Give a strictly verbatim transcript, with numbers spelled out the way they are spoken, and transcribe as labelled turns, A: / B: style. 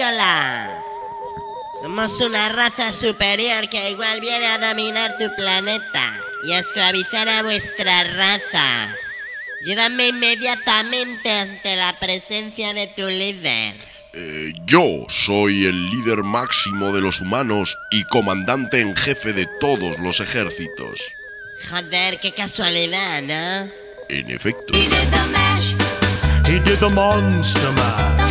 A: agrícola. Somos una raza superior que igual viene a dominar tu planeta y a esclavizar a vuestra raza. Ayúdame inmediatamente ante la presencia de tu líder.
B: Eh, yo soy el líder máximo de los humanos y comandante en jefe de todos los ejércitos.
A: Joder, qué casualidad, ¿no?
B: En efecto.
C: He did the mash. He did the Monster Mash.